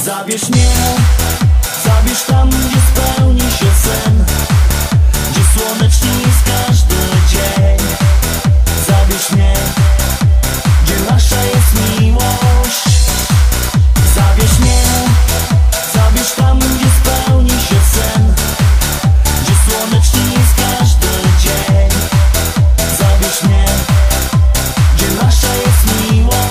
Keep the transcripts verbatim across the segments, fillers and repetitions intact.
Zabierz mnie, zabierz tam, gdzie spełni się sen, gdzie słonecznie jest każdy dzień. Zabierz mnie, gdzie nasza jest miłość. Zabierz mnie, zabierz tam, gdzie spełni się sen, gdzie słonecznie jest każdy dzień. Zabierz mnie, gdzie nasza jest miłość.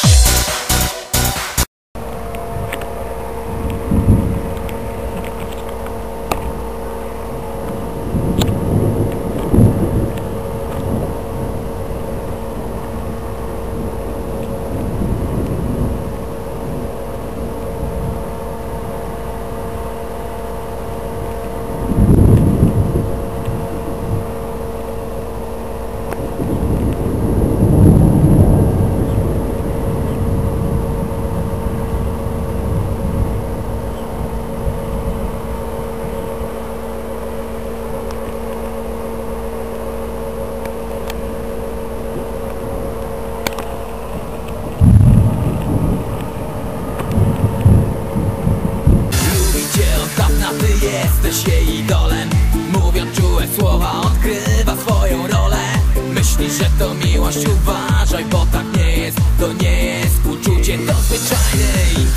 Jesteś jej idolem, mówiąc czułe słowa, odgrywa swoją rolę. Myślisz, że to miłość, uważaj, bo tak nie jest. To nie jest uczucie, to zwyczajne.